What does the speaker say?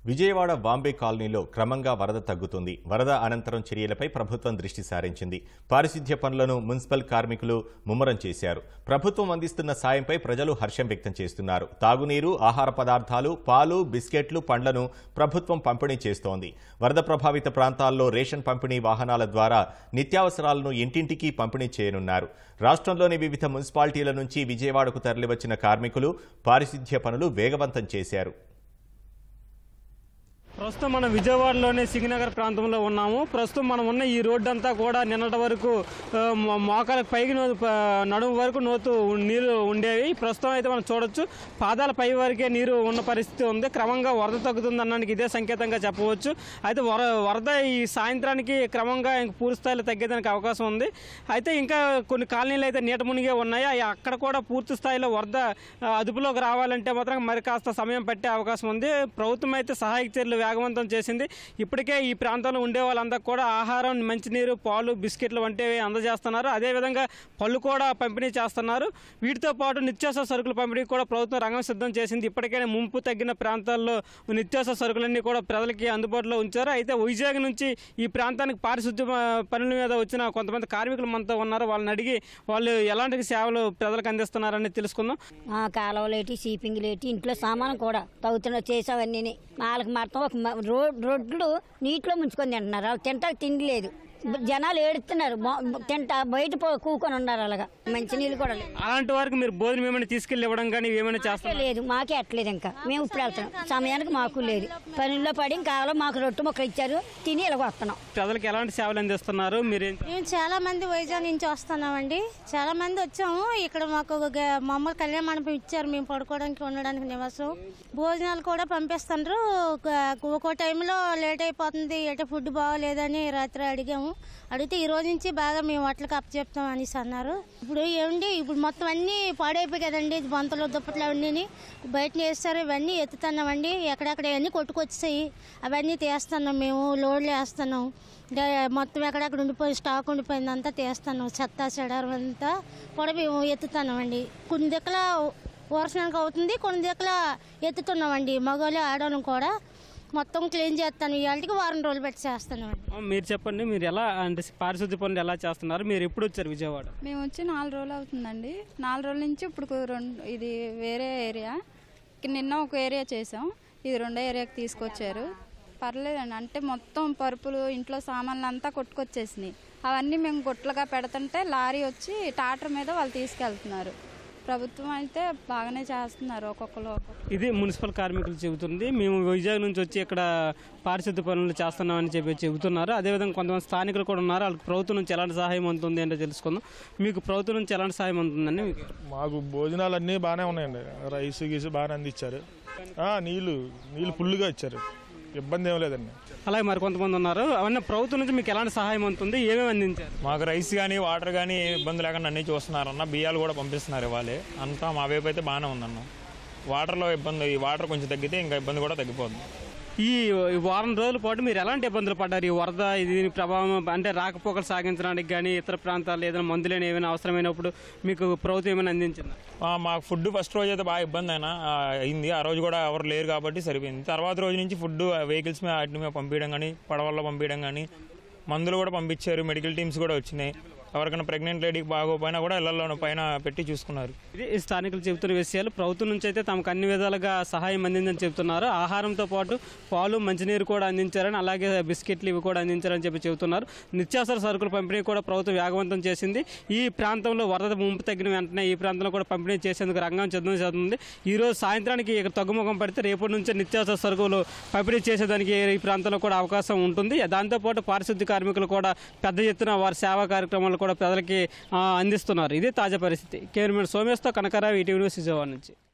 విజయవాడ బాంబే కాలనీలో క్రమంగా వరద తగ్గుతుంది. వరద అనంతరం చర్యలపై ప్రభుత్వం దృష్టి సారించింది. పారిశుధ్య పనులను మున్సిపల్ కార్మికులు ముమ్మరం చేశారు. ప్రభుత్వం అందిస్తున్న సాయంపై ప్రజలు హర్షం వ్యక్తం చేస్తున్నారు. తాగునీరు, ఆహార పదార్థాలు, పాలు, బిస్కెట్లు, పండ్లను ప్రభుత్వం పంపిణీ చేస్తోంది. వరద ప్రభావిత ప్రాంతాల్లో రేషన్ పంపిణీ వాహనాల ద్వారా నిత్యావసరాలను ఇంటింటికి పంపిణీ చేయనున్నారు. రాష్ట్రంలోని వివిధ మున్సిపాలిటీల నుంచి విజయవాడకు తరలివచ్చిన కార్మికులు పారిశుధ్య పనులు వేగవంతం చేశారు. ప్రస్తుతం మనం విజయవాడలోనే సింగనగర్ ప్రాంతంలో ఉన్నాము. ప్రస్తుతం మనం ఉన్న ఈ రోడ్డు అంతా కూడా నిన్నటి వరకు మోకాలకు పైకి నడుము వరకు నీరు ఉండేవి. ప్రస్తుతం అయితే మనం చూడొచ్చు పాదాల పై వరకే నీరు ఉన్న పరిస్థితి ఉంది. క్రమంగా వరద తగ్గుతుంది అనడానికి ఇదే సంకేతంగా చెప్పవచ్చు. అయితే వరద ఈ సాయంత్రానికి క్రమంగా పూర్తి స్థాయిలో తగ్గేదానికి అవకాశం ఉంది. అయితే ఇంకా కొన్ని కాలనీలు అయితే నీట మునిగే ఉన్నాయి. అక్కడ కూడా పూర్తి స్థాయిలో వరద అదుపులోకి రావాలంటే మాత్రం మరి కాస్త సమయం పట్టే అవకాశం ఉంది. ప్రభుత్వం అయితే సహాయక చర్యలు వేగవంతం చేసింది. ఇప్పటికే ఈ ప్రాంతంలో ఉండే వాళ్ళందరూ కూడా ఆహారం, మంచినీరు, పాలు, బిస్కెట్లు వంటివి అందజేస్తున్నారు. అదేవిధంగా పళ్ళు కూడా పంపిణీ చేస్తున్నారు. వీటితో పాటు నిత్యావసర సరుకుల పంపిణీ కూడా ప్రభుత్వం రంగం సిద్ధం చేసింది. ఇప్పటికైనా ముంపు తగ్గిన ప్రాంతాల్లో నిత్యావసర సరుకులన్నీ కూడా ప్రజలకి అందుబాటులో ఉంచారు. అయితే వైజాగ్ నుంచి ఈ ప్రాంతానికి పారిశుద్ధ్య పనుల మీద వచ్చిన కొంతమంది కార్మికులు మనతో ఉన్నారు. వాళ్ళని అడిగి వాళ్ళు ఎలాంటి సేవలు ప్రజలకు అందిస్తున్నారని తెలుసుకుందాం. కాలువలేటి, సీపింగ్ లేటి, ఇంట్లో సామాను కూడా తగ్గుతున్న చేసావన్నీ 4 మాత్రం ఒక రోడ్లు నీటిలో ముంచుకొని తింటున్నారు. వాళ్ళు తింటానికి తిండి లేదు. జనాలు ఏడుస్తున్నారు. బయట కూకొని ఉన్నారు. అలాగా మంచినీళ్ళు కూడా లేదు. అలాంటి వారికి మీరు భోజనం ఏమైనా తీసుకెళ్ళి ఇవ్వడం కానీ ఏమైనా చేస్తారు? లేదు, మాకే అట్లేదు. ఇంకా మేము ఇప్పుడు వెళ్తున్నాం. సమయానికి మాకు లేదు. పనుల్లో పడి కావాలో మాకు రొట్టె మొక్కలు ఇచ్చారు, తిని ఇలా వస్తున్నాం. ప్రజలకు ఎలాంటి సేవలు అందిస్తున్నారు? మేము చాలా మంది వైజాగ్ నుంచి వస్తున్నామండి. చాలా మంది వచ్చాము. ఇక్కడ మాకు మమ్మల్ని కళ్యాణ మండపం ఇచ్చారు. మేము పడుకోవడానికి, ఉండడానికి నివాసం. భోజనాలు కూడా పంపిస్తున్నారు. ఒక్కో టైంలో లేట్ అయిపోతుంది, ఎటు ఫుడ్ బాగోలేదని రాత్రి అడిగాము. అడిగితే ఈ రోజు నుంచి బాగా మేము వాటికి అప్పచెప్తాం అనేసి అన్నారు. ఇప్పుడు మొత్తం అన్నీ పాడైపోయి కదండి. బొంతలు, దుప్పట్లు అవన్నీ బయట వేస్తారు. ఇవన్నీ ఎత్తుతున్నామండి. ఎక్కడెక్కడ అన్నీ కొట్టుకొచ్చాయి. అవన్నీ తీస్తున్నాం. మేము లోడ్లు వేస్తున్నాం. మొత్తం ఎక్కడెక్కడ ఉండిపోయి స్టాక్ ఉండిపోయిందంతా తీస్తున్నాం. చెత్త చెడారం అంతా కూడా మేము ఎత్తుతున్నామండి. కొన్ని దిక్కుల వర్షానికి అవుతుంది, కొన్ని దిక్కుల ఎత్తుతున్నామండి. మగవాళ్ళు, ఆడవాళ్ళం కూడా మొత్తం క్లీన్ చేస్తాను. ఇవాళకి వారం రోజులు పెట్టి చేస్తాను. మీరు చెప్పండి, మీరు ఎలా అంటే పారిశుద్ధ్య పనులు ఎలా చేస్తున్నారు? మీరు ఎప్పుడు వచ్చారు విజయవాడ? మేము వచ్చి 4 రోజులు అవుతుందండి. 4 రోజుల నుంచి ఇప్పుడు ఇది వేరే ఏరియా. నిన్న ఒక ఏరియా చేసాం, ఇది రెండో ఏరియాకి తీసుకొచ్చారు. పర్లేదండి. అంటే మొత్తం పరుపులు, ఇంట్లో సామాన్లు అంతా కొట్టుకొచ్చేసినాయి. అవన్నీ మేము గుట్లుగా పెడుతుంటే లారీ వచ్చి టాటర్ మీద వాళ్ళు తీసుకెళ్తున్నారు. ప్రభుత్వం అయితే బాగానే చేస్తున్నారు. ఒక్కొక్కరు ఇది మున్సిపల్ కార్మికులు చెబుతుంది. మేము వైజాగ్ నుంచి వచ్చి ఇక్కడ పారిశుద్ధ్య పనులు చేస్తున్నామని చెబుతున్నారు. అదేవిధంగా కొంతమంది స్థానికులు కూడా ఉన్నారు. వాళ్ళకి ప్రభుత్వం నుంచి ఎలాంటి సహాయం అందుతుంది అంటే తెలుసుకుందాం. మీకు ప్రభుత్వం నుంచి ఎలాంటి సహాయం అందుతుందండి? మాకు భోజనాలు అన్నీ బాగానే ఉన్నాయండి. రైస్ గీసు బాగానే అందించారు. నీళ్ళు ఫుల్గా ఇచ్చారు. ఇబ్బంది ఏం లేదండి. అలాగే మరి కొంతమంది ఉన్నారు. అవన్నీ ప్రభుత్వం నుంచి మీకు ఎలాంటి సహాయం అందుతుంది? ఏమేమి అందించారు? మాకు రైస్ కానీ, వాటర్ కానీ ఇబ్బంది లేకుండా అన్నీ చూస్తున్నారన్న. బియ్యాలు కూడా పంపిస్తున్నారు ఇవ్వాలి. అంతా మా వైపు అయితే బాగానే ఉందన్న. వాటర్లో ఇబ్బంది, ఈ వాటర్ కొంచెం తగ్గితే ఇంకా ఇబ్బంది కూడా తగ్గిపోతుంది. ఈ వారం రోజుల పాటు మీరు ఎలాంటి ఇబ్బందులు పడ్డారు? ఈ వరద దీని ప్రభావం అంటే రాకపోకలు సాగించడానికి కానీ, ఇతర ప్రాంతాల్లో ఏదైనా మందులేని ఏమైనా అవసరమైనప్పుడు మీకు ప్రభుత్వం ఏమైనా అందించిందా? మాకు ఫుడ్ ఫస్ట్ రోజు అయితే బాగా ఇబ్బంది అయింది. ఆ రోజు కూడా ఎవరు లేరు కాబట్టి సరిపోయింది. తర్వాత రోజు నుంచి ఫుడ్ వెహికల్స్ మీద వాటి మీద పంపించడం కానీ, పడవల్లో పంపించడం కానీ, మందులు కూడా పంపించారు. మెడికల్ టీమ్స్ కూడా వచ్చినాయి. ఎవరికైనా ప్రెగ్నెంట్ లేడీకి బాగోపోయినా కూడా ఇళ్లలో పైన పెట్టి చూసుకున్నారు. ఇది స్థానికులు చెబుతున్న విషయాలు. ప్రభుత్వం నుంచి అయితే తమకు అన్ని విధాలుగా సహాయం అందిందని చెబుతున్నారు. ఆహారంతో పాటు పాలు, మంచినీరు కూడా అందించారని, అలాగే బిస్కెట్లు ఇవి కూడా అందించారని చెబుతున్నారు. నిత్యావసర సరుకుల పంపిణీ కూడా ప్రభుత్వం వేగవంతం చేసింది. ఈ ప్రాంతంలో వరద ముంపు తగ్గిన వెంటనే ఈ ప్రాంతంలో కూడా పంపిణీ చేసేందుకు రంగం సిద్ధం చేస్తుంది. ఈ రోజు సాయంత్రానికి ఇక్కడ తగ్గుముఖం పడితే రేపటి నుంచే నిత్యావసర సరుకులు పంపిణీ చేసేదానికి ఈ ప్రాంతంలో కూడా అవకాశం ఉంటుంది. దాంతోపాటు పారిశుద్ధ్య కార్మికులు కూడా పెద్ద ఎత్తున వారి సేవా కార్యక్రమాలు కూడా ప్రజలకి అందిస్తున్నారు. ఇదే తాజా పరిస్థితి. కెమెరామెన్ సోమేష్తో కనకారావు, ఈటీవీ న్యూస్, విజయవాడ నుంచి.